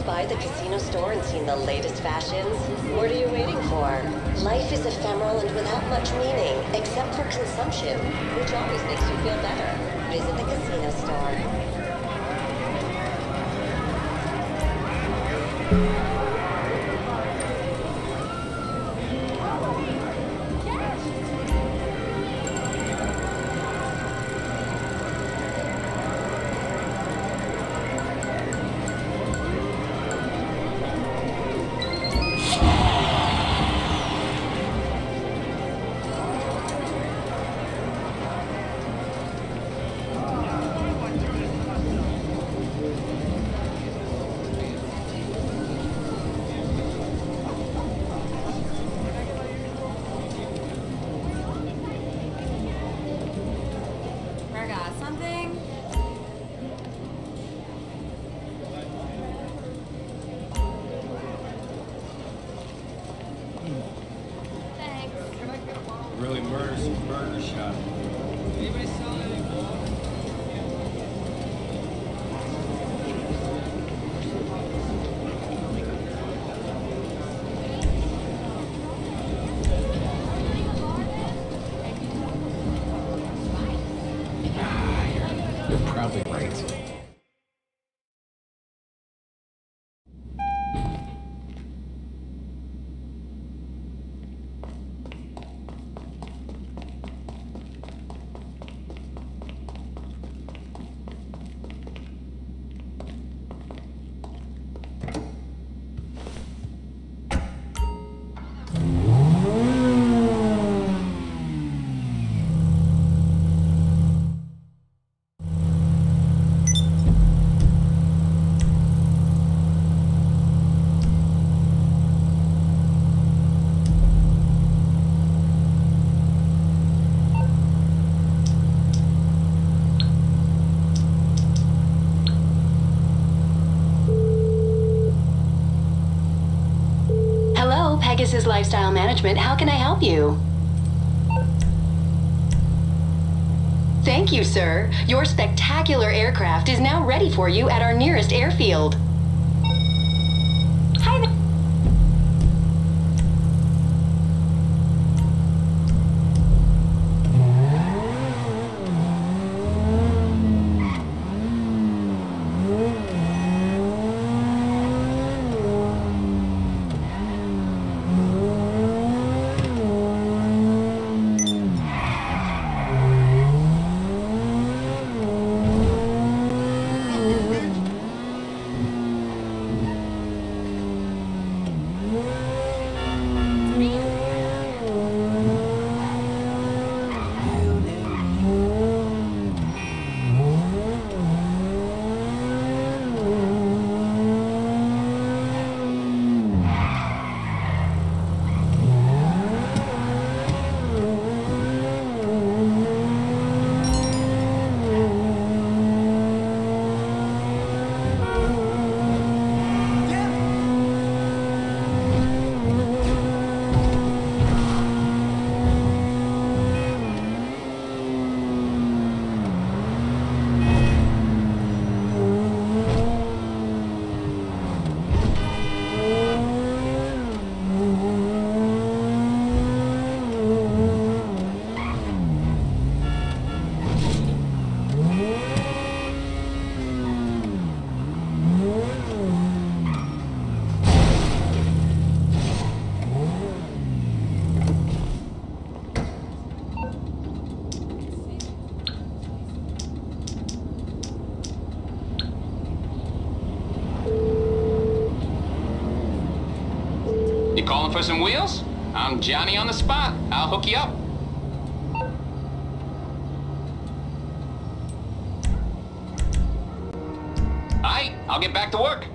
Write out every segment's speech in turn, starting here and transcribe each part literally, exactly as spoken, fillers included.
dropped by the casino store and seen the latest fashions? What are you waiting for? Life is ephemeral and without much meaning, except for consumption, which always makes you feel better. Visit the casino store. Really murder some burger shop. Anybody selling any more? Ah, you're, you're probably right. Pegasus Lifestyle Management, how can I help you? Thank you, sir. Your spectacular aircraft is now ready for you at our nearest airfield. Hi there. You calling for some wheels? I'm Johnny on the spot. I'll hook you up. Aight, I'll get back to work.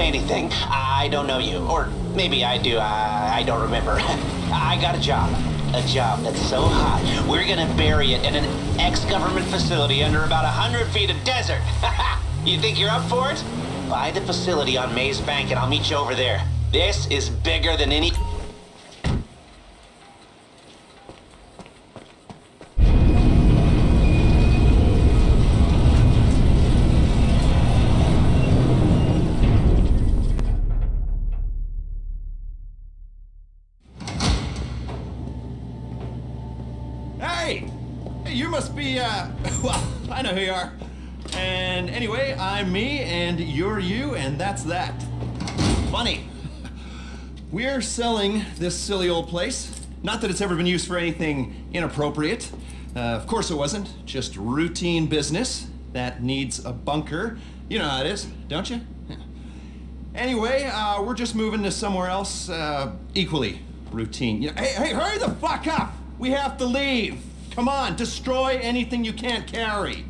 anything. I don't know you. Or maybe I do. I, I don't remember. I got a job. A job that's so hot, we're gonna bury it in an ex-government facility under about a hundred feet of desert. You think you're up for it? Buy the facility on Maze Bank and I'll meet you over there. This is bigger than any... Hey! You must be, uh, well, I know who you are. And anyway, I'm me, and you're you, and that's that. Funny. We're selling this silly old place. Not that it's ever been used for anything inappropriate. Uh, of course it wasn't. Just routine business that needs a bunker. You know how it is, don't you? Yeah. Anyway, uh, we're just moving to somewhere else, uh, equally routine. You know, hey, hey, hurry the fuck up! We have to leave. Come on, destroy anything you can't carry.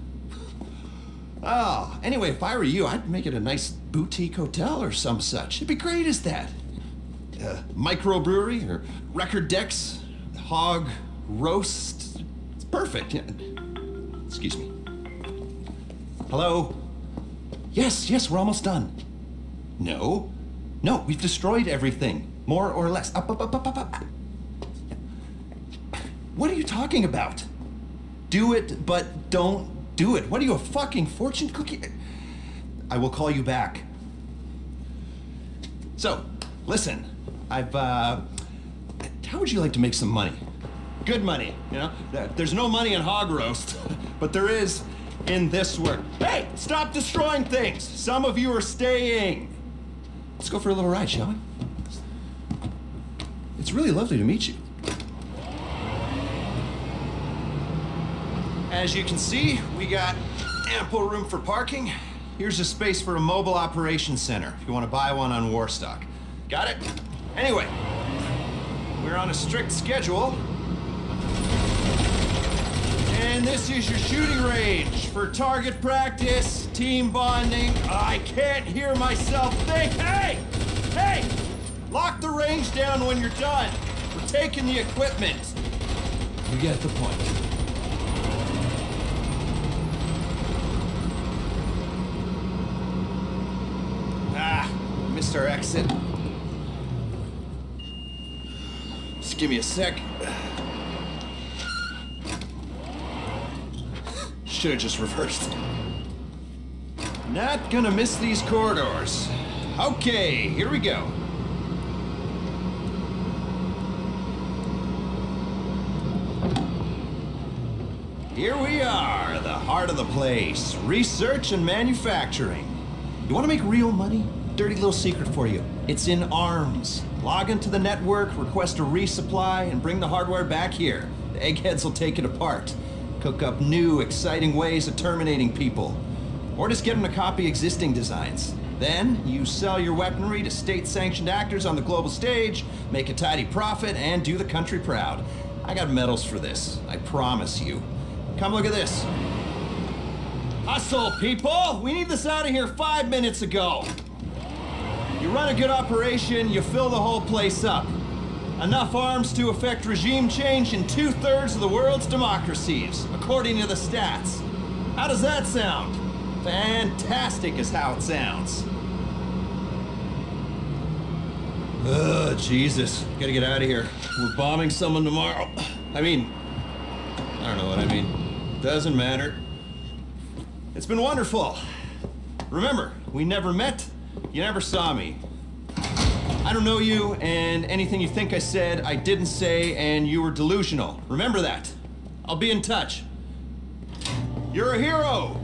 Oh, anyway, if I were you, I'd make it a nice boutique hotel or some such. It'd be great as that. Uh, microbrewery or record decks, hog roast. It's perfect. Yeah. Excuse me. Hello? Yes, yes, we're almost done. No, no, we've destroyed everything. More or less. Up, up, up, up, up, up. What are you talking about? Do it, but don't do it. What are you, a fucking fortune cookie? I will call you back. So, listen, I've, uh, how would you like to make some money? Good money, you know? There's no money in hog roast, but there is in this work. Hey, stop destroying things! Some of you are staying. Let's go for a little ride, shall we? It's really lovely to meet you. As you can see, we got ample room for parking. Here's a space for a mobile operations center, if you want to buy one on Warstock. Got it? Anyway, we're on a strict schedule. And this is your shooting range for target practice, team bonding. I can't hear myself think. Hey! Hey! Lock the range down when you're done. We're taking the equipment. You get the point. Ah, missed our exit. Just give me a sec. Should have just reversed. Not gonna miss these corridors. Okay, here we go. Here we are, the heart of the place. Research and manufacturing. You want to make real money? Dirty little secret for you. It's in arms. Log into the network, request a resupply, and bring the hardware back here. The eggheads will take it apart. Cook up new, exciting ways of terminating people. Or just get them to copy existing designs. Then, you sell your weaponry to state-sanctioned actors on the global stage, make a tidy profit, and do the country proud. I got medals for this, I promise you. Come look at this. Hustle, people! We need this out of here five minutes ago. You run a good operation, you fill the whole place up. Enough arms to effect regime change in two-thirds of the world's democracies, according to the stats. How does that sound? Fantastic is how it sounds. Ugh, Jesus. Gotta get out of here. We're bombing someone tomorrow. I mean, I don't know what I mean. Doesn't matter. It's been wonderful. Remember, we never met, you never saw me. I don't know you, and anything you think I said, I didn't say, and you were delusional. Remember that. I'll be in touch. You're a hero!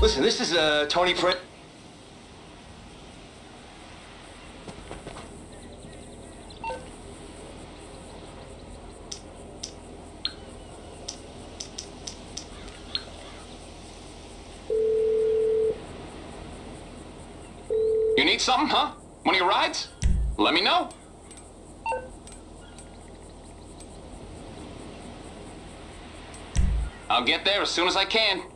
Listen, this is uh, Tony Prin... You need something, huh? One of your rides? Let me know. I'll get there as soon as I can.